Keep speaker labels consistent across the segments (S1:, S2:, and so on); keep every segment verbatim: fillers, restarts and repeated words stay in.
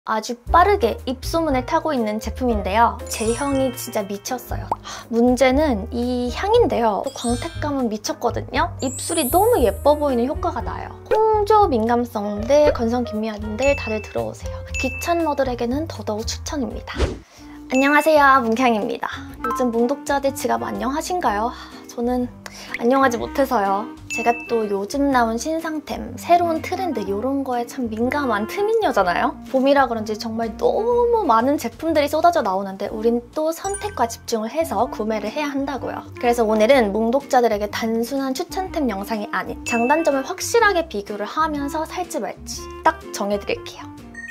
S1: 아주 빠르게 입소문을 타고 있는 제품인데요. 제형이 진짜 미쳤어요. 문제는 이 향인데요. 광택감은 미쳤거든요. 입술이 너무 예뻐 보이는 효과가 나요. 홍조 민감성들, 건성 김미아님들 다들 들어오세요. 귀찮러들에게는 더더욱 추천입니다. 안녕하세요, 문캉입니다. 요즘 뭉독자들 지갑 안녕하신가요? 저는 안녕하지 못해서요. 제가 또 요즘 나온 신상템, 새로운 트렌드 이런 거에 참 민감한 트민녀잖아요? 봄이라 그런지 정말 너무 많은 제품들이 쏟아져 나오는데 우린 또 선택과 집중을 해서 구매를 해야 한다고요. 그래서 오늘은 뭉독자들에게 단순한 추천템 영상이 아닌 장단점을 확실하게 비교를 하면서 살지 말지 딱 정해드릴게요.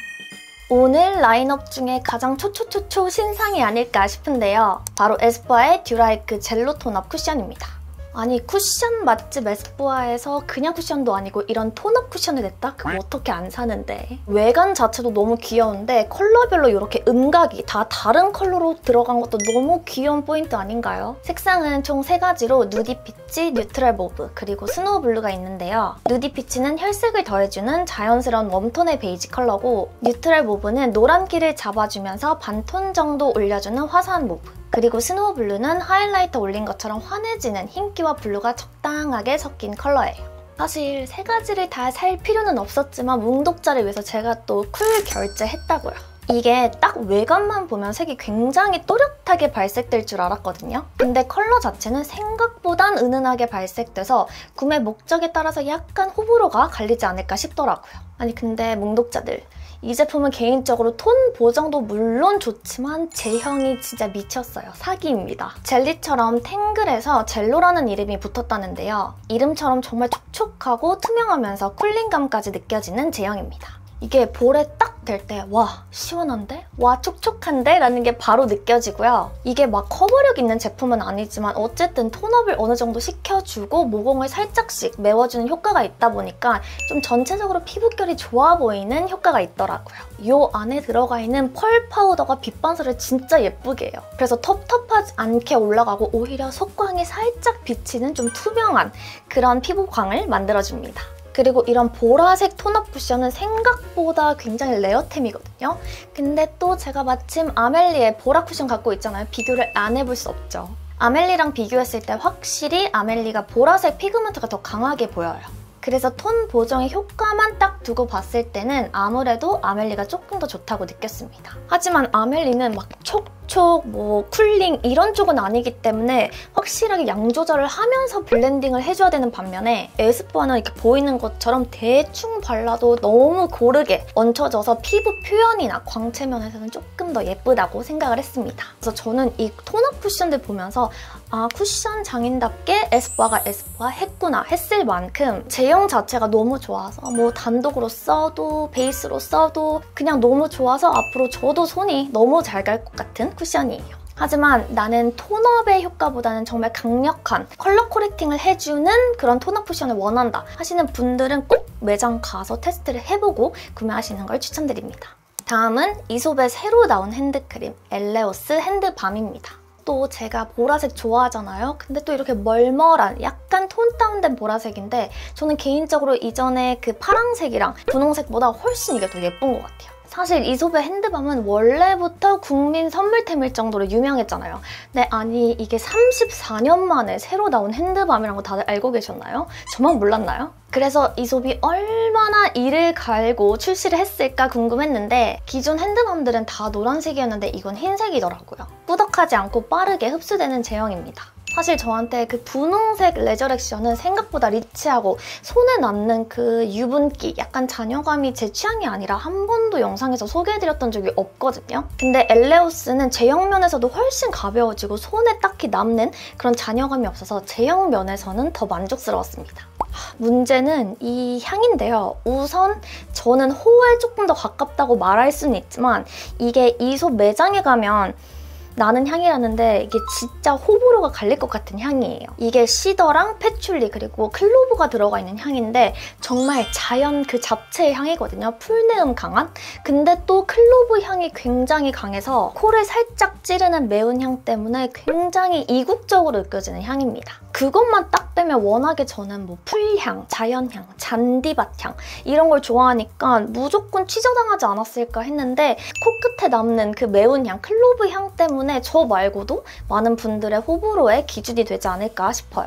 S1: 오늘 라인업 중에 가장 초초초초 신상이 아닐까 싶은데요. 바로 에스쁘아의 듀라이크 젤로 톤업 쿠션입니다. 아니, 쿠션 맛집 에스쁘아에서 그냥 쿠션도 아니고 이런 톤업 쿠션을 냈다? 그거 어떻게 안 사는데. 외관 자체도 너무 귀여운데 컬러별로 이렇게 음각이 다 다른 컬러로 들어간 것도 너무 귀여운 포인트 아닌가요? 색상은 총 세 가지로 누디 피치, 뉴트럴 모브, 그리고 스노우 블루가 있는데요. 누디 피치는 혈색을 더해주는 자연스러운 웜톤의 베이지 컬러고, 뉴트럴 모브는 노란기를 잡아주면서 반톤 정도 올려주는 화사한 모브, 그리고 스노우 블루는 하이라이터 올린 것처럼 환해지는 흰기와 블루가 적당하게 섞인 컬러예요. 사실 세 가지를 다 살 필요는 없었지만 뭉독자를 위해서 제가 또 쿨 결제했다고요. 이게 딱 외관만 보면 색이 굉장히 또렷하게 발색될 줄 알았거든요. 근데 컬러 자체는 생각보단 은은하게 발색돼서 구매 목적에 따라서 약간 호불호가 갈리지 않을까 싶더라고요. 아니 근데 뭉독자들, 이 제품은 개인적으로 톤 보정도 물론 좋지만 제형이 진짜 미쳤어요. 사기입니다. 젤리처럼 탱글해서 젤로라는 이름이 붙었다는데요. 이름처럼 정말 촉촉하고 투명하면서 쿨링감까지 느껴지는 제형입니다. 이게 볼에 딱 댈 때 와, 시원한데? 와, 촉촉한데? 라는 게 바로 느껴지고요. 이게 막 커버력 있는 제품은 아니지만 어쨌든 톤업을 어느 정도 시켜주고 모공을 살짝씩 메워주는 효과가 있다 보니까 좀 전체적으로 피부결이 좋아 보이는 효과가 있더라고요. 이 안에 들어가 있는 펄 파우더가 빛 반사를 진짜 예쁘게 해요. 그래서 텁텁하지 않게 올라가고 오히려 속광이 살짝 비치는 좀 투명한 그런 피부광을 만들어줍니다. 그리고 이런 보라색 톤업 쿠션은 생각보다 굉장히 레어템이거든요. 근데 또 제가 마침 아멜리의 보라 쿠션 갖고 있잖아요. 비교를 안 해볼 수 없죠. 아멜리랑 비교했을 때 확실히 아멜리가 보라색 피그먼트가 더 강하게 보여요. 그래서 톤 보정의 효과만 딱 두고 봤을 때는 아무래도 아멜리가 조금 더 좋다고 느꼈습니다. 하지만 아멜리는 막 촉촉, 뭐 쿨링 이런 쪽은 아니기 때문에 확실하게 양 조절을 하면서 블렌딩을 해줘야 되는 반면에 에스쁘아는 이렇게 보이는 것처럼 대충 발라도 너무 고르게 얹혀져서 피부 표현이나 광채 면에서는 조금 더 예쁘다고 생각을 했습니다. 그래서 저는 이 톤업 쿠션들 보면서 아, 쿠션 장인답게 에스쁘아가 에스쁘아 했구나 했을 만큼 제형 자체가 너무 좋아서 뭐 단독으로 써도 베이스로 써도 그냥 너무 좋아서 앞으로 저도 손이 너무 잘 갈 것 같은 쿠션이에요. 하지만 나는 톤업의 효과보다는 정말 강력한 컬러 코렉팅을 해주는 그런 톤업 쿠션을 원한다 하시는 분들은 꼭 매장 가서 테스트를 해보고 구매하시는 걸 추천드립니다. 다음은 이솝의 새로 나온 핸드크림 엘레오스 핸드밤입니다. 또 제가 보라색 좋아하잖아요. 근데 또 이렇게 멀멀한 약간 톤 다운된 보라색인데 저는 개인적으로 이전에 그 파랑색이랑 분홍색보다 훨씬 이게 더 예쁜 것 같아요. 사실 이솝의 핸드밤은 원래부터 국민 선물템일 정도로 유명했잖아요. 근데 아니 이게 삼십사 년 만에 새로 나온 핸드밤이라는 거 다들 알고 계셨나요? 저만 몰랐나요? 그래서 이솝이 얼마나 이를 갈고 출시를 했을까 궁금했는데 기존 핸드밤들은 다 노란색이었는데 이건 흰색이더라고요. 꾸덕하지 않고 빠르게 흡수되는 제형입니다. 사실 저한테 그 분홍색 레저 액션은 생각보다 리치하고 손에 남는 그 유분기, 약간 잔여감이 제 취향이 아니라 한 번도 영상에서 소개해드렸던 적이 없거든요. 근데 엘레오스는 제형 면에서도 훨씬 가벼워지고 손에 딱히 남는 그런 잔여감이 없어서 제형 면에서는 더 만족스러웠습니다. 문제는 이 향인데요. 우선 저는 호에 조금 더 가깝다고 말할 수는 있지만 이게 이솝 매장에 가면 나는 향이라는데 이게 진짜 호불호가 갈릴 것 같은 향이에요. 이게 시더랑 패출리 그리고 클로브가 들어가 있는 향인데 정말 자연 그 자체의 향이거든요. 풀내음 강한? 근데 또 클로브 향이 굉장히 강해서 코를 살짝 찌르는 매운 향 때문에 굉장히 이국적으로 느껴지는 향입니다. 그것만 딱 딱 빼면 워낙에 저는 뭐 풀향, 자연향, 잔디밭향 이런 걸 좋아하니까 무조건 취저당하지 않았을까 했는데 코끝에 남는 그 매운 향, 클로브 향 때문에 저 말고도 많은 분들의 호불호의 기준이 되지 않을까 싶어요.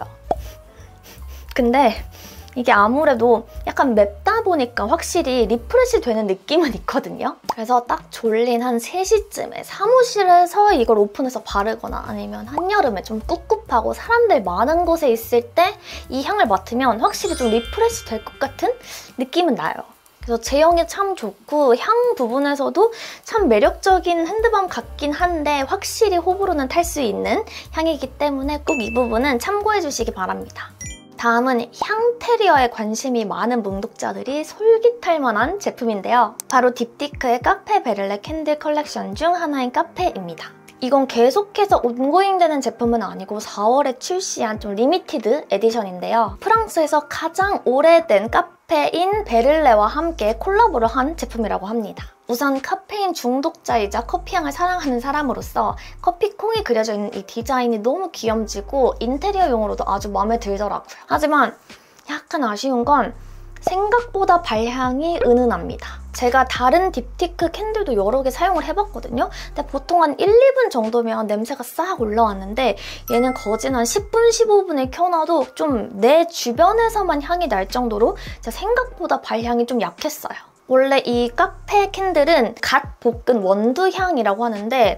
S1: 근데 이게 아무래도 약간 맵다 보니까 확실히 리프레시 되는 느낌은 있거든요. 그래서 딱 졸린 한 세 시쯤에 사무실에서 이걸 오픈해서 바르거나 아니면 한여름에 좀 꿉꿉하고 사람들 많은 곳에 있을 때 이 향을 맡으면 확실히 좀 리프레시 될 것 같은 느낌은 나요. 그래서 제형이 참 좋고 향 부분에서도 참 매력적인 핸드밤 같긴 한데 확실히 호불호는 탈 수 있는 향이기 때문에 꼭 이 부분은 참고해 주시기 바랍니다. 다음은 향테리어에 관심이 많은 뭉독자들이 솔깃할 만한 제품인데요. 바로 딥티크의 카페 베를레 캔들 컬렉션 중 하나인 카페입니다. 이건 계속해서 온고잉 되는 제품은 아니고 사월에 출시한 좀 리미티드 에디션인데요. 프랑스에서 가장 오래된 카페인 베를레와 함께 콜라보를 한 제품이라고 합니다. 우선 카페인 중독자이자 커피향을 사랑하는 사람으로서 커피콩이 그려져 있는 이 디자인이 너무 귀염지고 인테리어용으로도 아주 마음에 들더라고요. 하지만 약간 아쉬운 건 생각보다 발향이 은은합니다. 제가 다른 딥티크 캔들도 여러 개 사용을 해봤거든요. 근데 보통 한 일, 이 분 정도면 냄새가 싹 올라왔는데 얘는 거진 한 십 분, 십오 분을 켜놔도 좀 내 주변에서만 향이 날 정도로 진짜 생각보다 발향이 좀 약했어요. 원래 이 카페 캔들은 갓 볶은 원두향이라고 하는데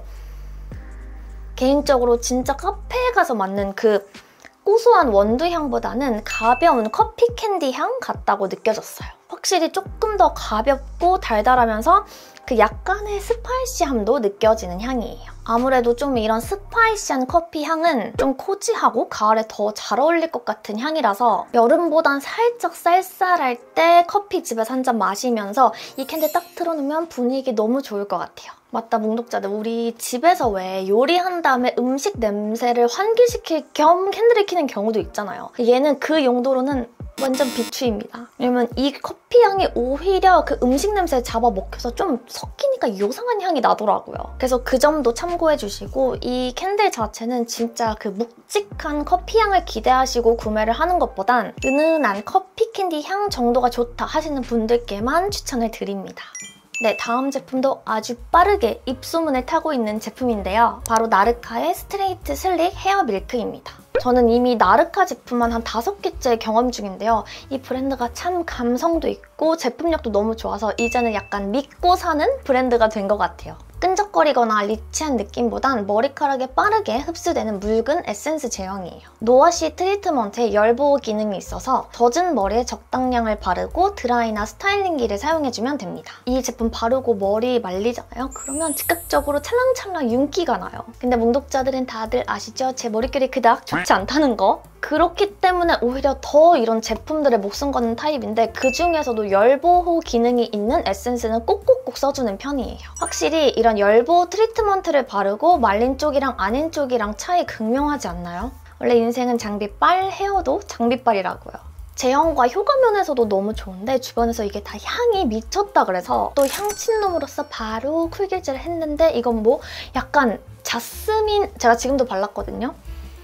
S1: 개인적으로 진짜 카페에 가서 맡는 그 고소한 원두향보다는 가벼운 커피 캔디 향 같다고 느껴졌어요. 확실히 조금 더 가볍고 달달하면서 그 약간의 스파이시함도 느껴지는 향이에요. 아무래도 좀 이런 스파이시한 커피 향은 좀 코지하고 가을에 더 잘 어울릴 것 같은 향이라서 여름보단 살짝 쌀쌀할 때 커피집에서 한 잔 마시면서 이 캔들 딱 틀어놓으면 분위기 너무 좋을 것 같아요. 맞다, 뭉독자들. 우리 집에서 왜 요리한 다음에 음식 냄새를 환기시킬 겸 캔들을 켜는 경우도 있잖아요. 얘는 그 용도로는 완전 비추입니다. 왜냐면 이 커피 향이 오히려 그 음식 냄새를 잡아먹혀서 좀 섞이니까 요상한 향이 나더라고요. 그래서 그 점도 참고해주시고 이 캔들 자체는 진짜 그 묵직한 커피 향을 기대하시고 구매를 하는 것보단 은은한 커피 캔디 향 정도가 좋다 하시는 분들께만 추천을 드립니다. 네, 다음 제품도 아주 빠르게 입소문을 타고 있는 제품인데요. 바로 나르카의 스트레이트 슬릭 헤어 밀크입니다. 저는 이미 나르카 제품만 한 다섯 개째 경험 중인데요. 이 브랜드가 참 감성도 있고 제품력도 너무 좋아서 이제는 약간 믿고 사는 브랜드가 된 것 같아요. 끈적거리거나 리치한 느낌보단 머리카락에 빠르게 흡수되는 묽은 에센스 제형이에요. 노워시 트리트먼트에 열보호 기능이 있어서 젖은 머리에 적당량을 바르고 드라이나 스타일링기를 사용해주면 됩니다. 이 제품 바르고 머리 말리잖아요? 그러면 즉각적으로 찰랑찰랑 윤기가 나요. 근데 뭉독자들은 다들 아시죠? 제 머릿결이 그닥 좋지 않다는 거? 그렇기 때문에 오히려 더 이런 제품들에 목숨 거는 타입인데 그중에서도 열보호 기능이 있는 에센스는 꼭꼭꼭 써주는 편이에요. 확실히 이런 열보호 트리트먼트를 바르고 말린 쪽이랑 아닌 쪽이랑 차이 극명하지 않나요? 원래 인생은 장비빨, 헤어도 장비빨이라고요. 제형과 효과면에서도 너무 좋은데 주변에서 이게 다 향이 미쳤다 그래서 또 향친놈으로서 바로 쿨길질을 했는데 이건 뭐 약간 자스민, 제가 지금도 발랐거든요.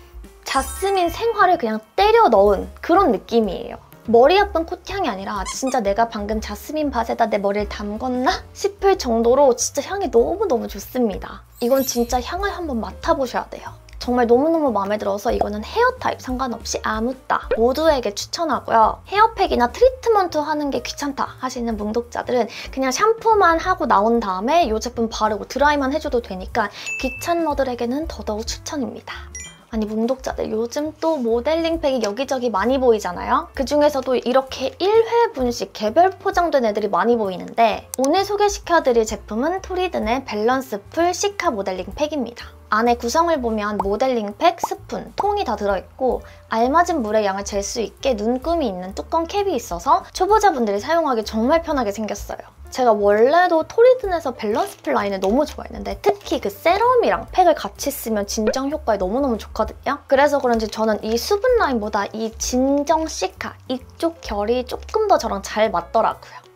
S1: 자스민 생화를 그냥 때려 넣은 그런 느낌이에요. 머리 아픈 콧향이 아니라 진짜 내가 방금 자스민 밭에다 내 머리를 담궜나? 싶을 정도로 진짜 향이 너무너무 좋습니다. 이건 진짜 향을 한번 맡아보셔야 돼요. 정말 너무너무 마음에 들어서 이거는 헤어 타입 상관없이 아무따 모두에게 추천하고요. 헤어팩이나 트리트먼트 하는 게 귀찮다 하시는 뭉독자들은 그냥 샴푸만 하고 나온 다음에 이 제품 바르고 드라이만 해줘도 되니까 귀찮러들에게는 더더욱 추천입니다. 아니 뭉독자들 요즘 또 모델링팩이 여기저기 많이 보이잖아요? 그중에서도 이렇게 일 회분씩 개별 포장된 애들이 많이 보이는데 오늘 소개시켜드릴 제품은 토리든의 밸런스 풀 시카 모델링팩입니다. 안에 구성을 보면 모델링팩, 스푼, 통이 다 들어있고 알맞은 물의 양을 잴 수 있게 눈금이 있는 뚜껑 캡이 있어서 초보자분들이 사용하기 정말 편하게 생겼어요. 제가 원래도 토리든에서 밸런스 풀 라인을 너무 좋아했는데 특히 그 세럼이랑 팩을 같이 쓰면 진정 효과에 너무너무 좋거든요. 그래서 그런지 저는 이 수분 라인보다 이 진정 시카 이쪽 결이 조금 더 저랑 잘 맞더라고요.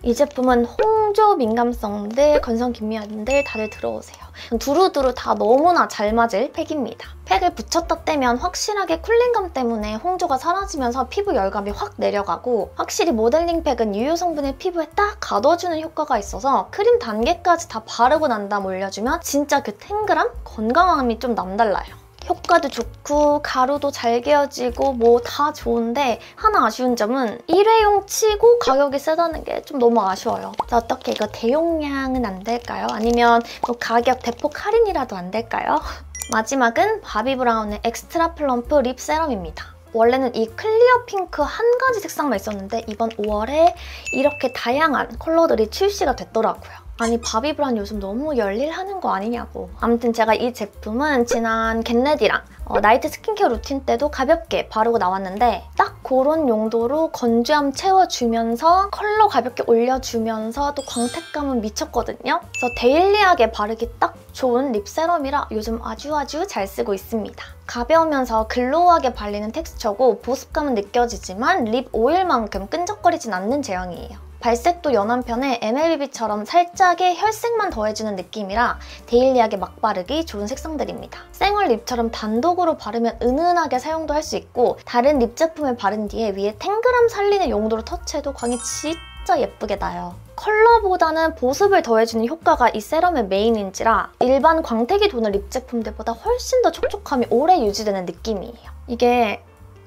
S1: 이 제품은 홍조 민감성들, 건성 긴미한들 다들 들어오세요. 두루두루 다 너무나 잘 맞을 팩입니다. 팩을 붙였다 떼면 확실하게 쿨링감 때문에 홍조가 사라지면서 피부 열감이 확 내려가고, 확실히 모델링 팩은 유효 성분을 피부에 딱 가둬주는 효과가 있어서 크림 단계까지 다 바르고 난 다음 올려주면 진짜 그 탱글함? 건강함이 좀 남달라요. 효과도 좋고 가루도 잘 개어지고 뭐 다 좋은데 하나 아쉬운 점은 일회용 치고 가격이 세다는 게 좀 너무 아쉬워요. 자, 어떻게 이거 대용량은 안 될까요? 아니면 뭐 가격 대폭 할인이라도 안 될까요? 마지막은 바비브라운의 엑스트라 플럼프 립 세럼입니다. 원래는 이 클리어 핑크 한 가지 색상만 있었는데 이번 오월에 이렇게 다양한 컬러들이 출시가 됐더라고요. 아니 바비브라운 요즘 너무 열일하는 거 아니냐고. 아무튼 제가 이 제품은 지난 겟레디랑 어, 나이트 스킨케어 루틴 때도 가볍게 바르고 나왔는데 딱 그런 용도로 건조함 채워주면서 컬러 가볍게 올려주면서 또 광택감은 미쳤거든요. 그래서 데일리하게 바르기 딱 좋은 립 세럼이라 요즘 아주 아주 잘 쓰고 있습니다. 가벼우면서 글로우하게 발리는 텍스처고 보습감은 느껴지지만 립 오일만큼 끈적거리진 않는 제형이에요. 발색도 연한 편에 엠엘비비처럼 살짝의 혈색만 더해주는 느낌이라 데일리하게 막 바르기 좋은 색상들입니다. 생얼 립처럼 단독으로 바르면 은은하게 사용도 할 수 있고, 다른 립 제품을 바른 뒤에 위에 탱글함 살리는 용도로 터치해도 광이 진짜 예쁘게 나요. 컬러보다는 보습을 더해주는 효과가 이 세럼의 메인인지라 일반 광택이 도는 립 제품들보다 훨씬 더 촉촉함이 오래 유지되는 느낌이에요. 이게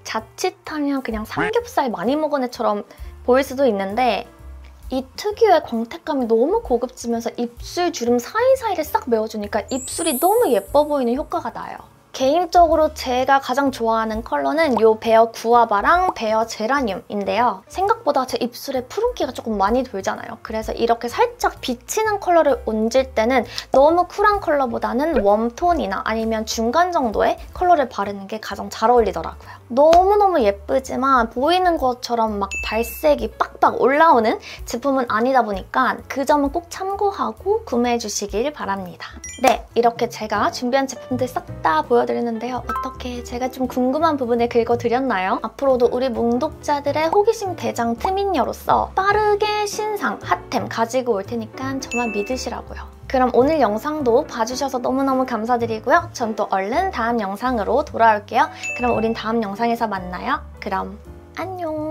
S1: 자칫하면 그냥 삼겹살 많이 먹은 애처럼 보일 수도 있는데 이 특유의 광택감이 너무 고급지면서 입술 주름 사이사이를 싹 메워주니까 입술이 너무 예뻐 보이는 효과가 나요. 개인적으로 제가 가장 좋아하는 컬러는 이 베어 구아바랑 베어 제라늄인데요. 생각보다 제 입술에 푸른기가 조금 많이 돌잖아요. 그래서 이렇게 살짝 비치는 컬러를 얹을 때는 너무 쿨한 컬러보다는 웜톤이나 아니면 중간 정도의 컬러를 바르는 게 가장 잘 어울리더라고요. 너무너무 예쁘지만 보이는 것처럼 막 발색이 빡빡 올라오는 제품은 아니다 보니까 그 점은 꼭 참고하고 구매해주시길 바랍니다. 네, 이렇게 제가 준비한 제품들 싹 다 보여드렸는데요. 어떻게 제가 좀 궁금한 부분을 긁어드렸나요? 앞으로도 우리 몽독자들의 호기심 대장 트민녀로서 빠르게 신상, 핫템 가지고 올 테니까 저만 믿으시라고요. 그럼 오늘 영상도 봐주셔서 너무너무 감사드리고요. 전 또 얼른 다음 영상으로 돌아올게요. 그럼 우린 다음 영상에서 만나요. 그럼 안녕!